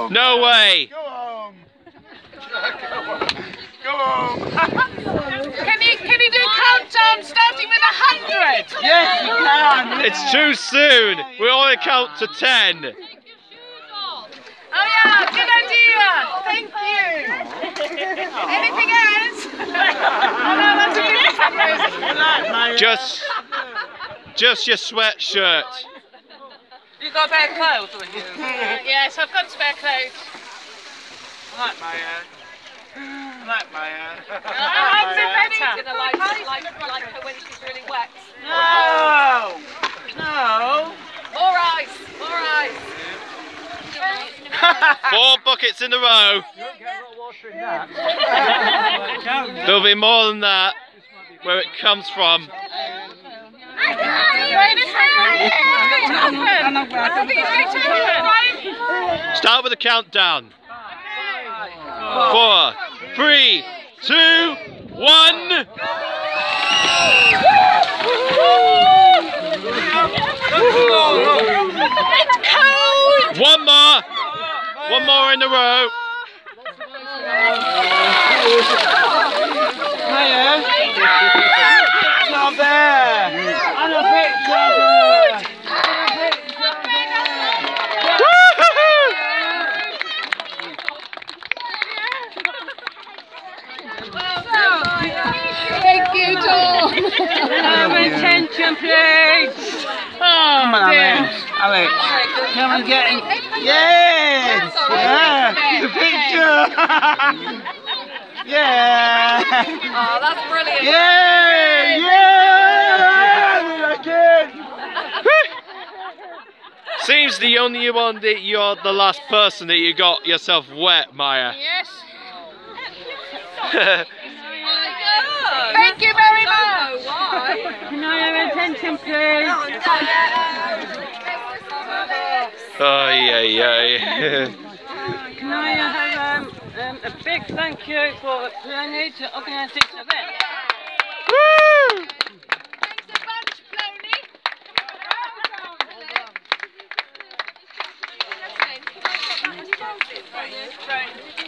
No way. Go home. Go home. Can you do a countdown starting with 100? Yes, you can. It's too soon. We only count to 10. Oh yeah, good idea. Thank you. Anything else? Oh no, that's a good Just your sweatshirt. You got spare clothes with you? Yes, I've got spare clothes. I like my hair. I like my hair. That's it better. Gonna like her when she's really wet. No! No! More ice, more ice. 4 buckets in a row. You won't get a lot of water in that. There'll be more than that. Where it comes from. Wait, it's happening. I think it's going to happen. Start with the countdown. 4, 3, 2, 1. It's cold. One more. One more in a row. Hiya. It's not there. And a picture there. Thank you, John. Attention, please. Come on, dear. Alex. Come and get it. Yes! Yeah! The picture! Yeah! Oh, that's brilliant. Yeah! Yeah! Again! Seems the only one that you're the last person that you got yourself wet, Maya. Yes. Oh my God. Thank you very much. Why? Can I have attention, please? Oh yeah. Can I have a big thank you for Plony to organise this event? Woo! Thanks a bunch, Plony.